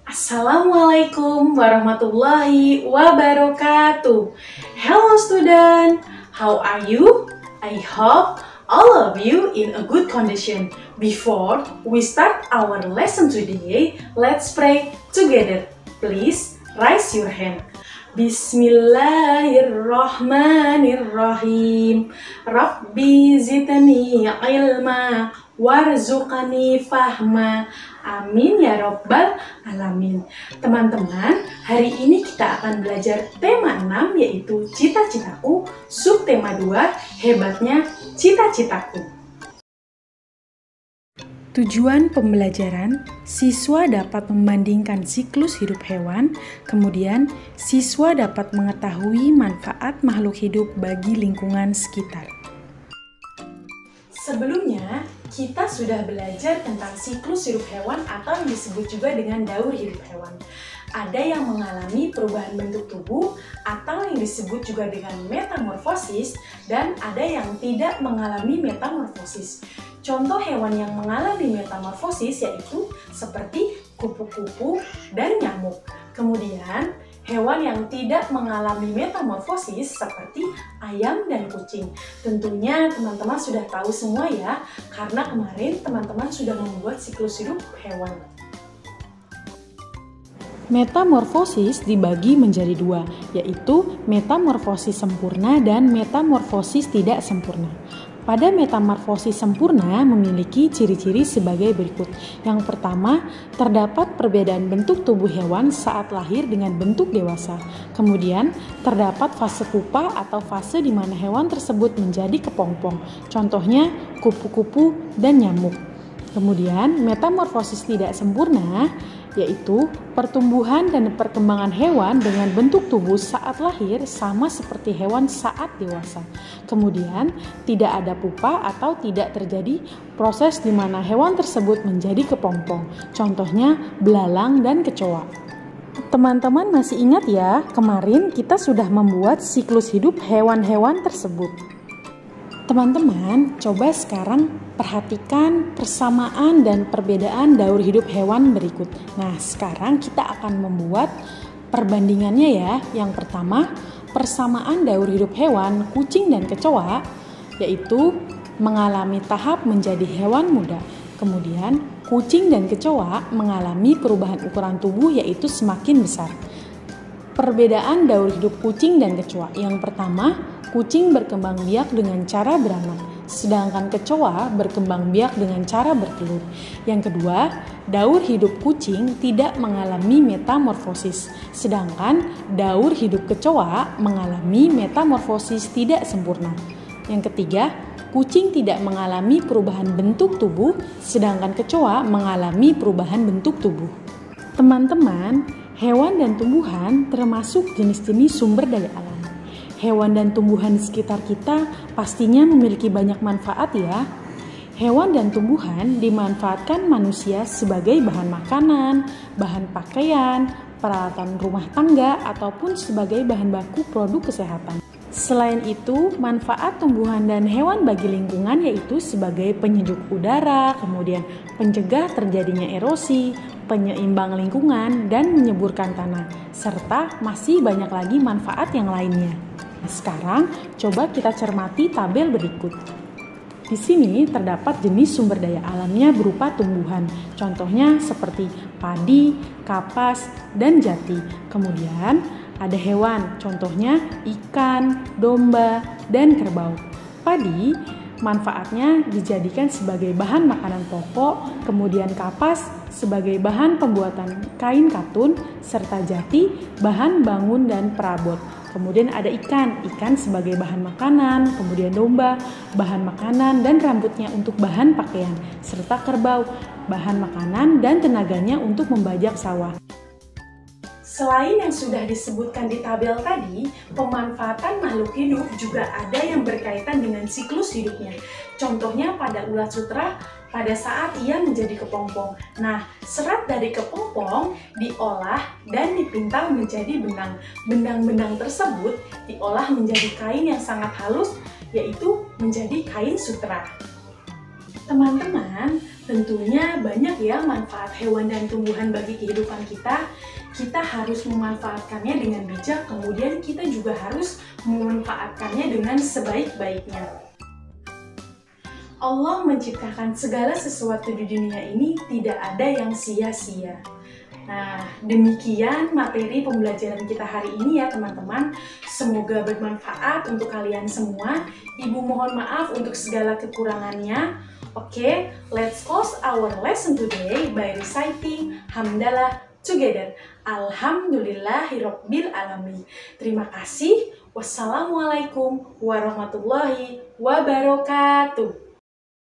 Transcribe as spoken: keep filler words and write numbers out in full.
Assalamualaikum warahmatullahi wabarakatuh. Hello student, how are you? I hope all of you in a good condition. Before we start our lesson today, let's pray together. Please raise your hand. Bismillahirrahmanirrahim. Rabbi zidni ilma warzuqani fahma. Amin ya robbal alamin. Teman-teman, hari ini kita akan belajar tema enam yaitu cita-citaku, subtema dua hebatnya cita-citaku. Tujuan pembelajaran, siswa dapat membandingkan siklus hidup hewan, kemudian siswa dapat mengetahui manfaat makhluk hidup bagi lingkungan sekitar. Sebelumnya, kita sudah belajar tentang siklus hidup hewan atau yang disebut juga dengan daur hidup hewan. Ada yang mengalami perubahan bentuk tubuh atau yang disebut juga dengan metamorfosis, dan ada yang tidak mengalami metamorfosis. Contoh hewan yang mengalami metamorfosis yaitu seperti kupu-kupu dan nyamuk. Kemudian, hewan yang tidak mengalami metamorfosis seperti ayam dan kucing. Tentunya teman-teman sudah tahu semua ya, karena kemarin teman-teman sudah membuat siklus hidup hewan. Metamorfosis dibagi menjadi dua, yaitu metamorfosis sempurna dan metamorfosis tidak sempurna. Pada metamorfosis sempurna memiliki ciri-ciri sebagai berikut. Yang pertama, terdapat perbedaan bentuk tubuh hewan saat lahir dengan bentuk dewasa. Kemudian, terdapat fase pupa atau fase di mana hewan tersebut menjadi kepompong. Contohnya, kupu-kupu dan nyamuk. Kemudian, metamorfosis tidak sempurna yaitu pertumbuhan dan perkembangan hewan dengan bentuk tubuh saat lahir sama seperti hewan saat dewasa. Kemudian, tidak ada pupa atau tidak terjadi proses di mana hewan tersebut menjadi kepompong. Contohnya, belalang dan kecoa. Teman-teman masih ingat ya, kemarin kita sudah membuat siklus hidup hewan-hewan tersebut. Teman-teman, coba sekarang perhatikan persamaan dan perbedaan daur hidup hewan berikut. Nah, sekarang kita akan membuat perbandingannya ya. Yang pertama, persamaan daur hidup hewan kucing dan kecoa, yaitu mengalami tahap menjadi hewan muda. Kemudian, kucing dan kecoa mengalami perubahan ukuran tubuh yaitu semakin besar. Perbedaan daur hidup kucing dan kecoa. Yang pertama, kucing berkembang biak dengan cara beranak, sedangkan kecoa berkembang biak dengan cara bertelur. Yang kedua, daur hidup kucing tidak mengalami metamorfosis, sedangkan daur hidup kecoa mengalami metamorfosis tidak sempurna. Yang ketiga, kucing tidak mengalami perubahan bentuk tubuh, sedangkan kecoa mengalami perubahan bentuk tubuh. Teman-teman, hewan dan tumbuhan termasuk jenis-jenis sumber daya alam. Hewan dan tumbuhan di sekitar kita pastinya memiliki banyak manfaat ya. Hewan dan tumbuhan dimanfaatkan manusia sebagai bahan makanan, bahan pakaian, peralatan rumah tangga, ataupun sebagai bahan baku produk kesehatan. Selain itu, manfaat tumbuhan dan hewan bagi lingkungan yaitu sebagai penyejuk udara, kemudian pencegah terjadinya erosi, penyeimbang lingkungan, dan menyuburkan tanah, serta masih banyak lagi manfaat yang lainnya. Sekarang, coba kita cermati tabel berikut. Di sini terdapat jenis sumber daya alamnya berupa tumbuhan, contohnya seperti padi, kapas, dan jati. Kemudian, ada hewan, contohnya ikan, domba, dan kerbau. Padi, manfaatnya dijadikan sebagai bahan makanan pokok, kemudian kapas sebagai bahan pembuatan kain katun, serta jati bahan bangun dan perabot. Kemudian ada ikan, ikan sebagai bahan makanan, kemudian domba, bahan makanan dan rambutnya untuk bahan pakaian, serta kerbau, bahan makanan dan tenaganya untuk membajak sawah. Selain yang sudah disebutkan di tabel tadi, pemanfaatan makhluk hidup juga ada yang berkaitan dengan siklus hidupnya. Contohnya pada ulat sutra, pada saat ia menjadi kepompong. Nah, serat dari kepompong diolah dan dipintal menjadi benang. Benang-benang tersebut diolah menjadi kain yang sangat halus, yaitu menjadi kain sutra. Teman-teman, Tentunya banyak ya manfaat hewan dan tumbuhan bagi kehidupan kita. Kita harus memanfaatkannya dengan bijak, kemudian kita juga harus memanfaatkannya dengan sebaik-baiknya. Allah menciptakan segala sesuatu di dunia ini, tidak ada yang sia-sia. Nah, demikian materi pembelajaran kita hari ini ya teman-teman. Semoga bermanfaat untuk kalian semua. Ibu mohon maaf untuk segala kekurangannya. Oke, okay, let's close our lesson today by reciting Hamdalah together. Alhamdulillahirabbil alamin. Terima kasih. Wassalamualaikum warahmatullahi wabarakatuh.